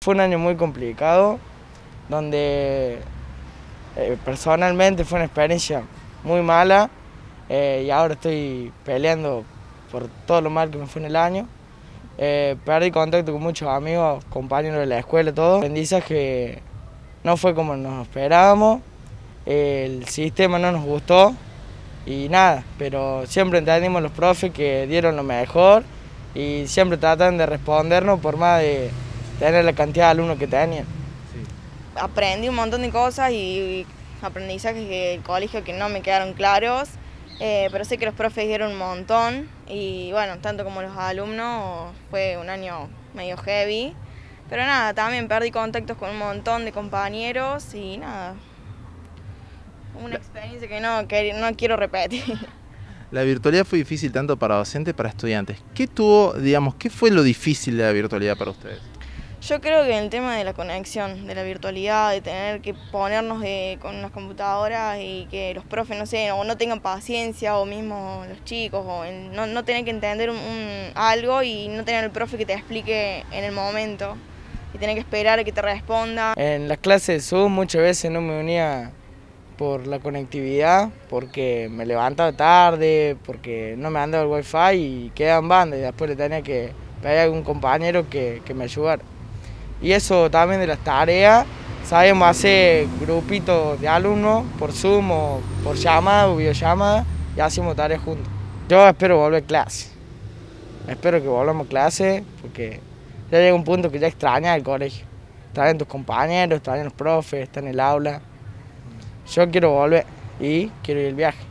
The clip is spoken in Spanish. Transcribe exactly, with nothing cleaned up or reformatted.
Fue un año muy complicado, donde eh, personalmente fue una experiencia muy mala eh, y ahora estoy peleando por todo lo mal que me fue en el año. Eh, perdí contacto con muchos amigos, compañeros de la escuela, todo. El aprendizaje no fue como nos esperábamos, el sistema no nos gustó y nada, pero siempre entendimos los profes que dieron lo mejor y siempre tratan de respondernos por más de tener la cantidad de alumnos que tenían. Sí. Aprendí un montón de cosas y aprendizajes del colegio que no me quedaron claros, eh, pero sé que los profes dieron un montón y bueno, tanto como los alumnos fue un año medio heavy, pero nada, también perdí contactos con un montón de compañeros y nada, una experiencia que no, que no quiero repetir. La virtualidad fue difícil tanto para docentes como para estudiantes. ¿Qué tuvo, digamos, qué fue lo difícil de la virtualidad para ustedes? Yo creo que el tema de la conexión, de la virtualidad, de tener que ponernos de, con las computadoras y que los profes, no sé, o no tengan paciencia, o mismo los chicos, o el, no, no tener que entender un, un, algo y no tener el profe que te explique en el momento, y tener que esperar a que te responda. En las clases de Zoom muchas veces no me unía por la conectividad, porque me levantaba tarde, porque no me andaba el wifi y quedaba en banda y después le tenía que pedir a algún compañero que, que me ayudara. Y eso también de las tareas, sabemos hacer grupitos de alumnos por Zoom o por llamada o videollamada y hacemos tareas juntos. Yo espero volver a clase, espero que volvamos a clase porque ya llega un punto que ya extraña el colegio, extrañan tus compañeros, extrañan los profes, están en el aula. Yo quiero volver y quiero ir al viaje.